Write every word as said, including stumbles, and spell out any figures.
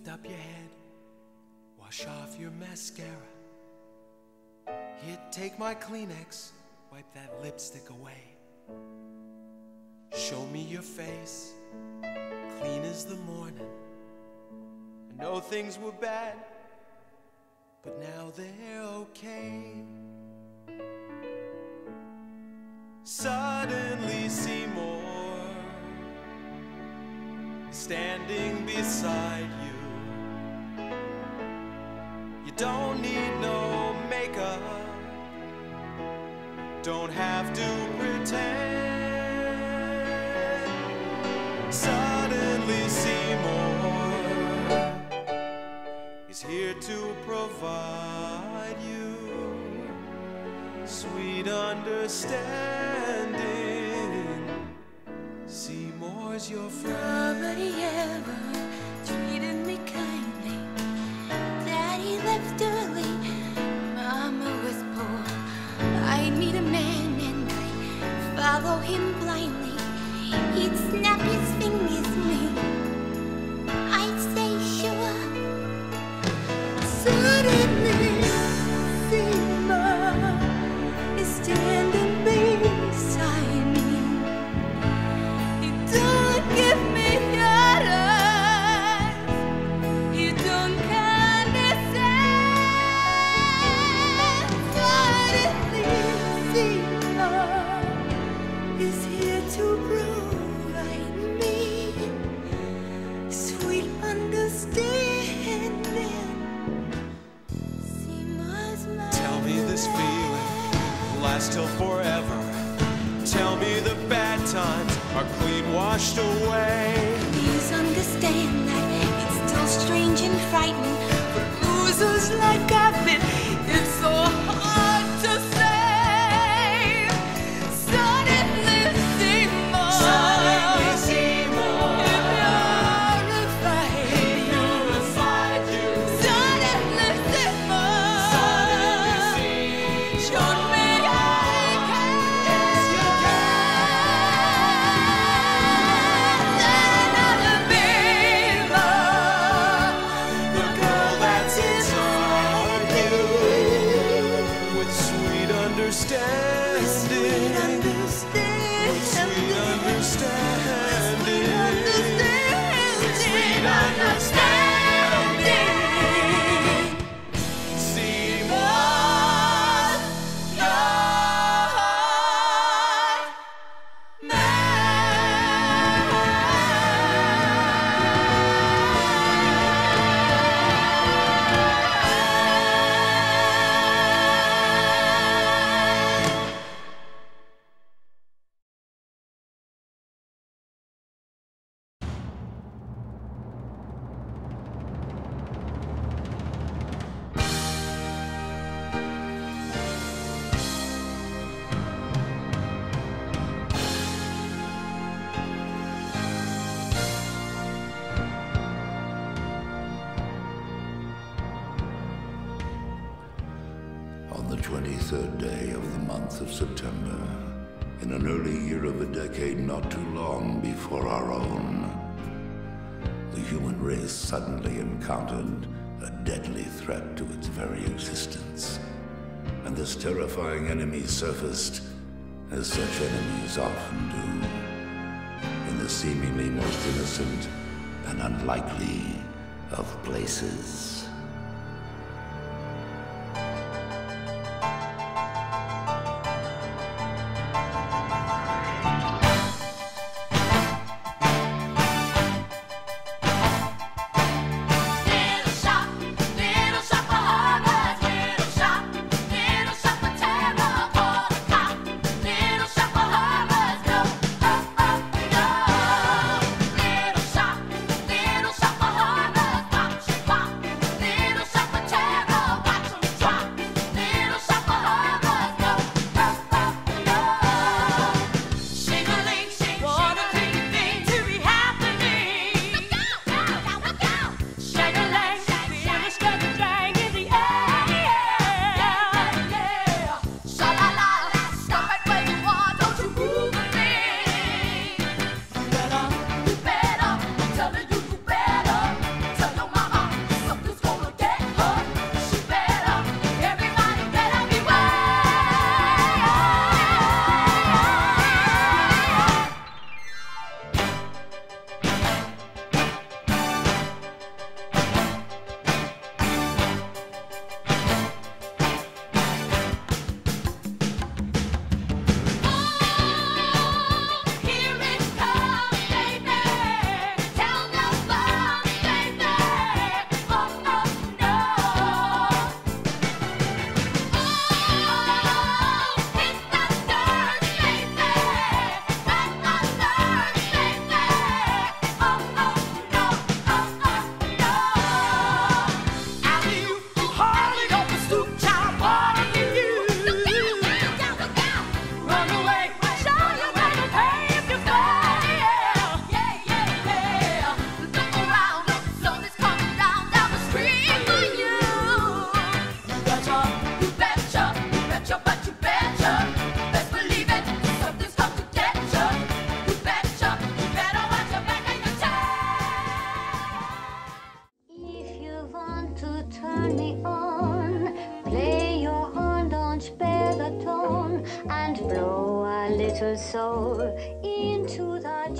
Lift up your head, wash off your mascara. Here, take my Kleenex, wipe that lipstick away. Show me your face, clean as the morning. I know things were bad, but now they're okay. Suddenly Seymour is standing beside you. You don't need no makeup, don't have to pretend. Suddenly Seymour is here to provide you sweet understanding. Seymour's your friend. Nobody ever treated me kindly. Daddy left early, Mama was poor. I meet a man and I follow him blindly. He'd snap his fingers at me, I'd say sure. Suddenly Seymour is standing beside me. He don't give me orders, he don't condescend. Suddenly Seymour is here to provide me sweet understanding. Seymour's my Tell me this feeling will last till forever. Tell me the bad times are clean washed away. Please understand that it's still strange and frightening. For losers like I've been, it's so hard to say. Suddenly Seymour, Suddenly Seymour, it purified he me. purified you. Suddenly Seymour, Suddenly Seymour, showed me I can. yes you Another baby, the girl that's inside you, with sweet understanding, sweet understanding. with sweet understanding, Sweet understanding. Seymour, your On the twenty-third day of the month of September, in an early year of a decade not too long before our own, the human race suddenly encountered a deadly threat to its very existence. And this terrifying enemy surfaced, as such enemies often do, in the seemingly most innocent and unlikely of places. little shop, little shop for horrors, little shop, little shop for terror, call the cop. Little shop for horrors, no, oh, oh, no. Little shop, little shop for horrors, pop, shit, pop. soul into the